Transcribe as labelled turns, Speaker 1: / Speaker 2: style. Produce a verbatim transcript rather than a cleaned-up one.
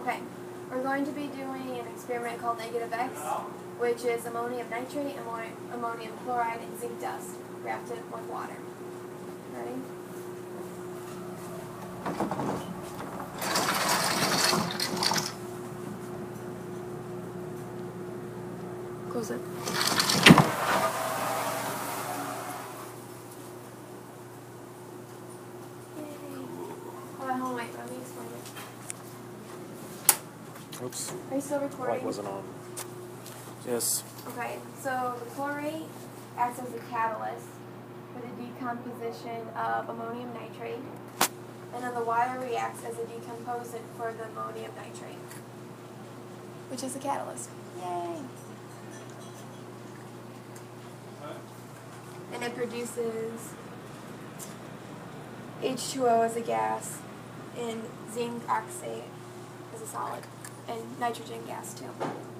Speaker 1: Okay, we're going to be doing an experiment called negative X, which is ammonium nitrate, ammonium, ammonium chloride, and zinc dust reacted with water. Ready? Close it. Hold on, hold on, wait, let me explain it.
Speaker 2: Oops.
Speaker 1: Are you still recording?
Speaker 2: Light wasn't on. Yes.
Speaker 1: Okay, so the chlorate acts as a catalyst for the decomposition of ammonium nitrate, and then the water reacts as a decomposant for the ammonium nitrate, which is a catalyst. Yay! And it produces H two O as a gas, and zinc oxide as a solid, and nitrogen gas too.